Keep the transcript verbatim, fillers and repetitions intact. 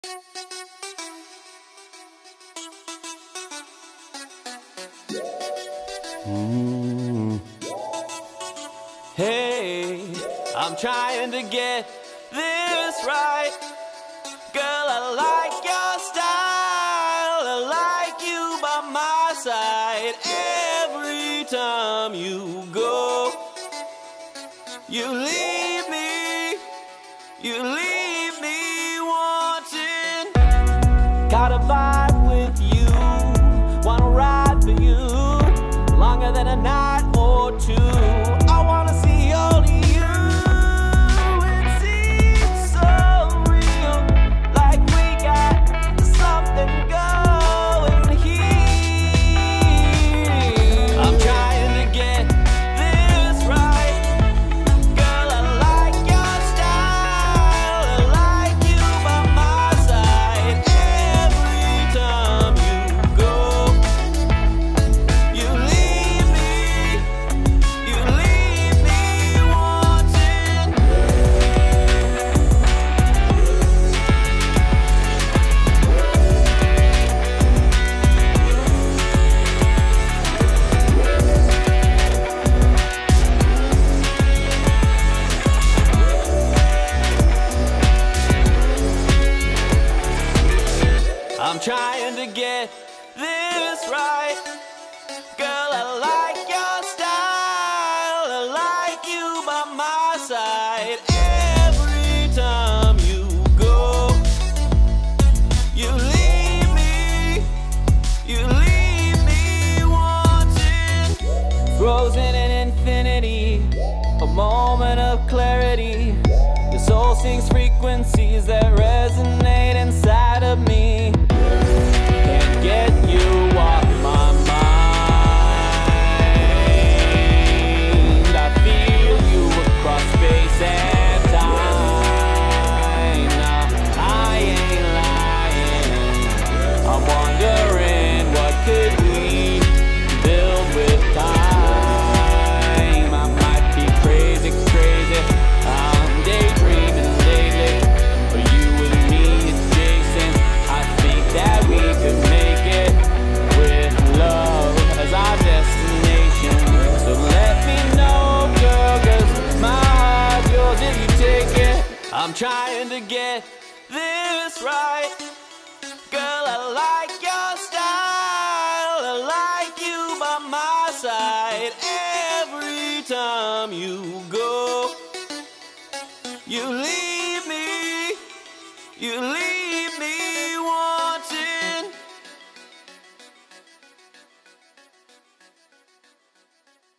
Mm. Hey, I'm trying to get this right. Girl, I like your style. I like you by my side. Every time you go, you leave me, you leave me wanting. Got a vibe with you, wanna ride for you longer than a night or two. I wanna see all of you. It seems so real, like we got something going here. I'm trying to get this right. Girl, I like your style. I like you by my side. Every time you go, you leave me, you leave me wanting. I'm trying to get this right. Girl, I like your style. I like you by my side. Every time you go, you leave me, you leave me wanting. Frozen in infinity, a moment of clarity. Your soul sings frequencies that resonate inside of me. Can't get you off my mind. I feel you across space and time. Now I ain't lying. I'm wondering, what could we build with time? I might be crazy, crazy. I'm daydreaming lately. For you and me adjacent, I think that we could make it with love as our destination. So let me know, girl, 'cause my heart's yours if you take it. I'm trying to get this right. Girl, I like your style. I like you by my side. Every time you go,